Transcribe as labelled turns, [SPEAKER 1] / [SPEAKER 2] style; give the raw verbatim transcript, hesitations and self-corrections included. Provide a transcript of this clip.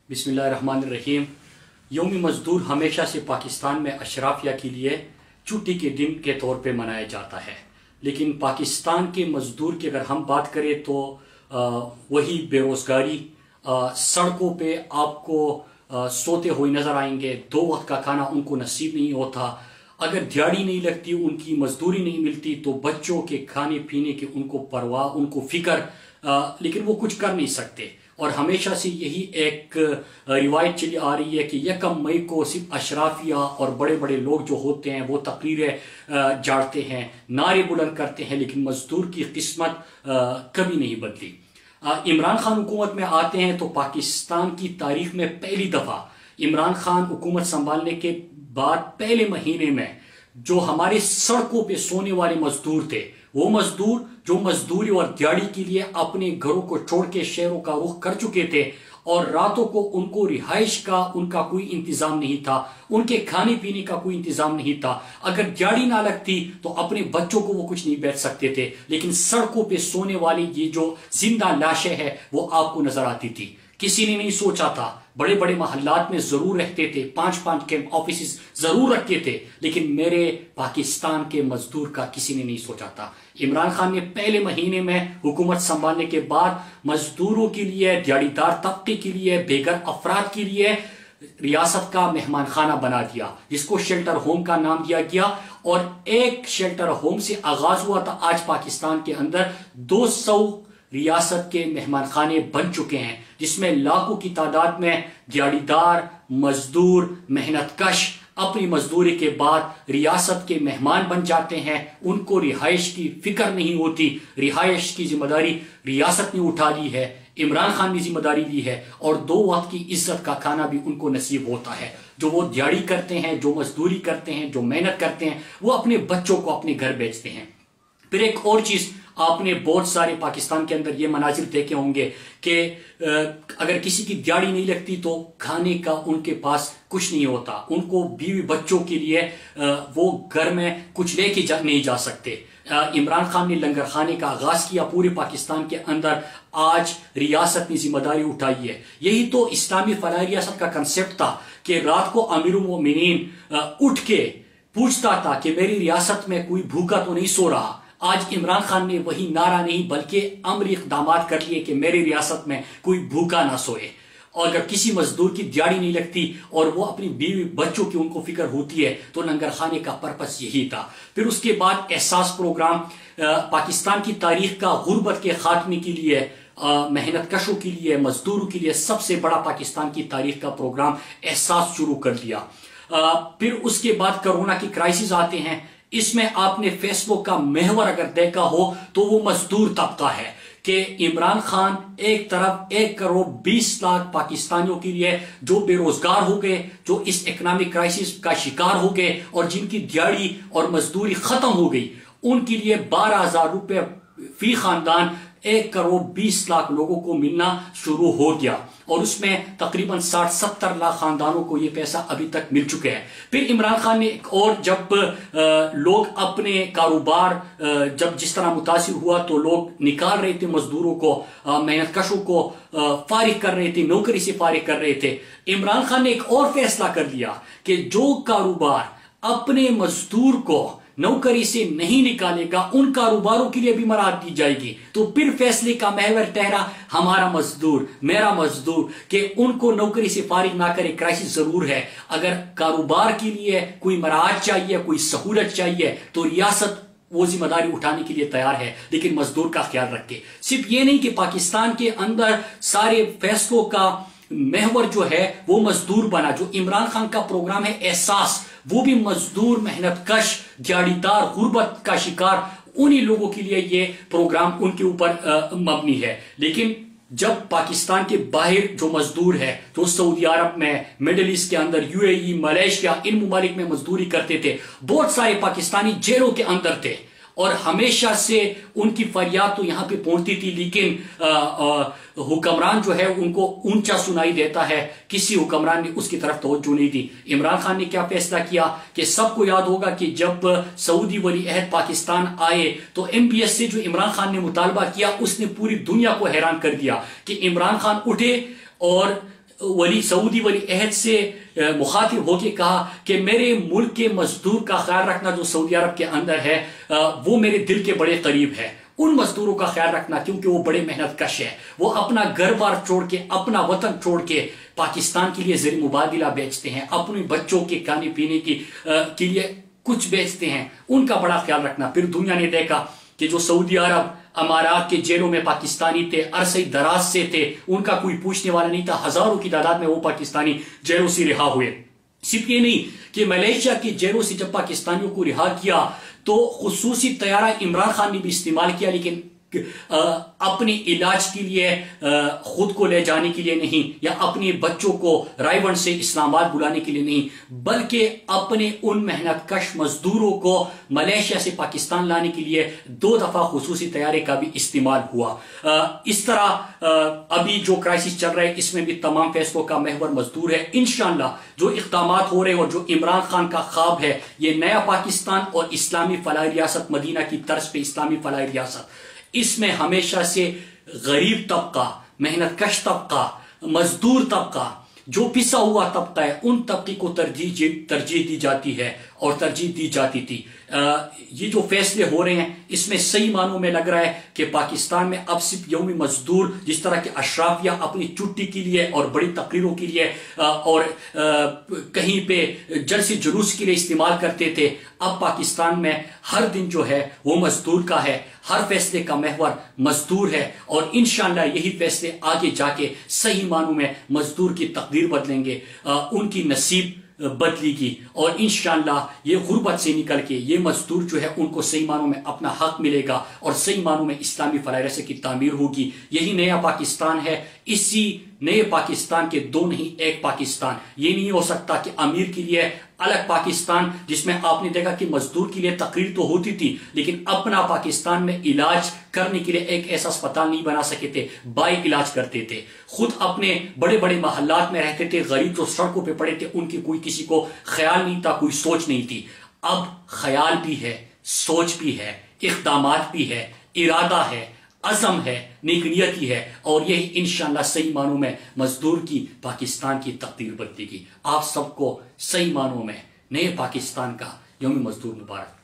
[SPEAKER 1] बिस्मिल्लाहिर्रहमानिर्रहीम। यौम मजदूर हमेशा से पाकिस्तान में अशराफिया के लिए छुट्टी के दिन के तौर पे मनाया जाता है, लेकिन पाकिस्तान के मजदूर की अगर हम बात करें तो आ, वही बेरोज़गारी, सड़कों पे आपको आ, सोते हुए नज़र आएंगे। दो वक्त का खाना उनको नसीब नहीं होता। अगर दिहाड़ी नहीं लगती, उनकी मजदूरी नहीं मिलती, तो बच्चों के खाने पीने की उनको परवाह, उनको फिक्र, आ, लेकिन वो कुछ कर नहीं सकते। और हमेशा से यही एक रिवायत चली आ रही है कि यकम मई को सिर्फ अशराफिया और बड़े बड़े लोग जो होते हैं वो तकरीरें जाड़ते हैं, नारे बुलंद करते हैं, लेकिन मजदूर की किस्मत कभी नहीं बदली। इमरान खान हुकूमत में आते हैं तो पाकिस्तान की तारीख में पहली दफ़ा इमरान खान हुकूमत संभालने के बाद पहले महीने में जो हमारे सड़कों पे सोने वाले मजदूर थे, वो मजदूर जो मजदूरी और दिहाड़ी के लिए अपने घरों को छोड़ के शहरों का रुख कर चुके थे और रातों को उनको रिहाइश का उनका कोई इंतजाम नहीं था, उनके खाने पीने का कोई इंतजाम नहीं था। अगर दिहाड़ी ना लगती तो अपने बच्चों को वो कुछ नहीं बेच सकते थे, लेकिन सड़कों पे सोने वाली ये जो जिंदा लाशें हैं वो आपको नजर आती थी। किसी ने नहीं सोचा था। बड़े बड़े मोहल्लात में जरूर रहते थे, पांच पांच कैंप ऑफिस जरूर रखते थे, लेकिन मेरे पाकिस्तान के मजदूर का किसी ने नहीं सोचा था। इमरान खान ने पहले महीने में हुकूमत संभालने के बाद मजदूरों के लिए, दिहाड़ीदार तबके के लिए, बेघर अफराद के लिए रियासत का मेहमान खाना बना दिया, जिसको शेल्टर होम का नाम दिया गया। और एक शेल्टर होम से आगाज हुआ था। आज पाकिस्तान के अंदर दो सौ रियासत के मेहमान खाने बन चुके हैं, जिसमें लाखों की तादाद में दिहाड़ीदार, मजदूर, मेहनत कश अपनी मजदूरी के बाद रियासत के मेहमान बन जाते हैं। उनको रिहाइश की फिक्र नहीं होती। रिहाइश की जिम्मेदारी रियासत ने उठा ली है, इमरान खान ने जिम्मेदारी ली है, और दो वक्त की इज्जत का खाना भी उनको नसीब होता है। जो वो दिहाड़ी करते हैं, जो मजदूरी करते हैं, जो मेहनत करते हैं, वो अपने बच्चों को अपने घर भेजते हैं। फिर एक और चीज, आपने बहुत सारे पाकिस्तान के अंदर ये मनाजिर देखे होंगे कि अगर किसी की दिहाड़ी नहीं लगती तो खाने का उनके पास कुछ नहीं होता। उनको बीवी बच्चों के लिए वो घर में कुछ लेके जा नहीं जा सकते। इमरान खान ने लंगर खाने का आगाज किया पूरे पाकिस्तान के अंदर। आज रियासत ने जिम्मेदारी उठाई है। यही तो इस्लामी फलाह रियासत का कंसेप्ट था कि रात को अमीरुल मोमिनीन उठ के पूछता था कि मेरी रियासत में कोई भूखा तो नहीं सो रहा। आज इमरान खान ने वही नारा नहीं बल्कि अमर इक़दामात कर लिए कि मेरी रियासत में कोई भूखा ना सोए। और अगर किसी मजदूर की दिहाड़ी नहीं लगती और वो अपनी बीवी बच्चों की उनको फिक्र होती है तो लंगर खाने का पर्पस यही था। फिर उसके बाद एहसास प्रोग्राम पाकिस्तान की तारीख का गुर्बत के खात्मे के लिए, मेहनत कशों के लिए, मजदूरों के लिए सबसे बड़ा पाकिस्तान की तारीख का प्रोग्राम एहसास शुरू कर दिया। फिर उसके बाद कोरोना की क्राइसिस आते हैं। इसमें आपने फेसबुक का महवर अगर देखा हो तो वो मजदूर तबका है कि इमरान खान एक तरफ एक करोड़ बीस लाख पाकिस्तानियों के लिए जो बेरोजगार हो गए, जो इस इकोनॉमिक क्राइसिस का शिकार हो गए और जिनकी दिहाड़ी और मजदूरी खत्म हो गई, उनके लिए बारह हजार रुपए फी खानदान एक करोड़ बीस लाख लोगों को मिलना शुरू हो गया। और उसमें तकरीबन साठ सत्तर लाख खानदानों को यह पैसा अभी तक मिल चुके हैं। फिर इमरान खान ने और जब लोग अपने कारोबार जब जिस तरह मुतासिर हुआ तो लोग निकाल रहे थे मजदूरों को, मेहनत कशों को फारिग कर रहे थे, नौकरी से फारिग कर रहे थे। इमरान खान ने एक और फैसला कर लिया कि जो कारोबार अपने मजदूर को नौकरी से नहीं निकालेगा उन कारोबारों के लिए भी मराहत दी जाएगी। तो फिर फैसले का महवर ठहरा हमारा मजदूर, मेरा मजदूर, कि उनको नौकरी से फारिग ना करे। क्राइसिस जरूर है, अगर कारोबार के लिए कोई मराहत चाहिए, कोई सहूलत चाहिए तो रियासत वो जिम्मेदारी उठाने के लिए तैयार है, लेकिन मजदूर का ख्याल रखे। सिर्फ ये नहीं कि पाकिस्तान के अंदर सारे फैसलों का महवर जो है वो मजदूर बना। जो इमरान खान का प्रोग्राम है एहसास, वो भी मजदूर, मेहनत कश, दिहाड़ीदार, गुर्बत का शिकार उन्हीं लोगों के लिए ये प्रोग्राम उनके ऊपर मबनी है। लेकिन जब पाकिस्तान के बाहर जो मजदूर है, जो सऊदी अरब में, मिडिल ईस्ट के अंदर, यूएई, मलेशिया, इन ममालिक में मजदूरी करते थे, बहुत सारे पाकिस्तानी जेलों के अंदर थे और हमेशा से उनकी फरियाद तो यहां पे पहुंचती थी, लेकिन हुक्मरान जो है उनको ऊंचा सुनाई देता है। किसी हुक्मरान ने उसकी तरफ तवज्जो नहीं दी। इमरान खान ने क्या फैसला किया कि सबको याद होगा कि जब सऊदी वली अहद पाकिस्तान आए तो एमबीएस से जो इमरान खान ने मुतालबा किया उसने पूरी दुनिया को हैरान कर दिया कि इमरान खान उठे और वली सऊदी वली अहद से मुखातिब होकर कहा कि मेरे मुल्क के मजदूर का ख्याल रखना जो सऊदी अरब के अंदर है, वो मेरे दिल के बड़े करीब है। उन मजदूरों का ख्याल रखना क्योंकि वो बड़े मेहनत कश है, वो अपना घर बार छोड़ के, अपना वतन छोड़ के पाकिस्तान के लिए ज़र मुबादिला बेचते हैं, अपने बच्चों के खाने पीने की के लिए कुछ बेचते हैं, उनका बड़ा ख्याल रखना। फिर दुनिया ने देखा कि जो सऊदी अरब अमारात के जेलों में पाकिस्तानी थे, अरसे दराज से थे, उनका कोई पूछने वाला नहीं था, हजारों की तादाद में वो पाकिस्तानी जेलों से रिहा हुए। सिर्फ ये नहीं कि मलेशिया की जेलों से जब पाकिस्तानियों को रिहा किया तो खुसूसी तैयारा इमरान खान ने भी इस्तेमाल किया, लेकिन आ, अपने इलाज के लिए आ, खुद को ले जाने के लिए नहीं, या अपने बच्चों को रायबंद से इस्लामाबाद बुलाने के लिए नहीं, बल्कि अपने उन मेहनत कश मजदूरों को मलेशिया से पाकिस्तान लाने के लिए दो दफा खुसूसी तैयारे का भी इस्तेमाल हुआ। आ, इस तरह आ, अभी जो क्राइसिस चल रहा है इसमें भी तमाम फैसलों का महवर मजदूर है। इंशाअल्लाह जो इक़दामात हो रहे हैं और जो इमरान खान का ख्वाब है, ये नया पाकिस्तान और इस्लामी फलाही रियासत, मदीना की तर्ज पे इस्लामी फलाही रियासत, इसमें हमेशा से गरीब तबका, मेहनत कश तबका, मजदूर तबका, जो पिसा हुआ तबका है, उन तबके को तरजीह तरजीह दी जाती है और तरजीह दी जाती थी। आ, ये जो फैसले हो रहे हैं इसमें सही मानों में लग रहा है कि पाकिस्तान में अब सिर्फ यौमी मजदूर, जिस तरह के अशराफिया अपनी छुट्टी के लिए और बड़ी तकरीरों के लिए आ, और आ, कहीं पे जलसे जुलूस के लिए इस्तेमाल करते थे, अब पाकिस्तान में हर दिन जो है वो मजदूर का है, हर फैसले का महवर मजदूर है। और इंशाअल्लाह यही फैसले आगे जाके सही मानों में मजदूर की तकदीर बदलेंगे, आ, उनकी नसीब बदलेगी, और इंशाअल्लाह ये गुर्बत से निकल के ये मजदूर जो है उनको सही मानों में अपना हक मिलेगा और सही मानों में इस्लामी फलाही रियासत की तामीर होगी। यही नया पाकिस्तान है। इसी नए पाकिस्तान के दो नहीं एक पाकिस्तान। ये नहीं हो सकता कि अमीर के लिए अलग पाकिस्तान, जिसमें आपने देखा कि मजदूर के लिए तकरीर तो होती थी, लेकिन अपना पाकिस्तान में इलाज करने के लिए एक ऐसा अस्पताल नहीं बना सके थे, बाई इलाज करते थे, खुद अपने बड़े बड़े मोहल्लात में रहते थे, गरीब जो सड़कों पे पड़े थे उनकी कोई किसी को ख्याल नहीं था, कोई सोच नहीं थी। अब ख्याल भी है, सोच भी है, इक़दामात भी है, इरादा है, अज़म है, नेकनियती है, और यही इंशाअल्लाह सही मानों में मजदूर की पाकिस्तान की तकदीर बदलेगी। आप सबको सही मानों में नए पाकिस्तान का यौम मजदूर मुबारक।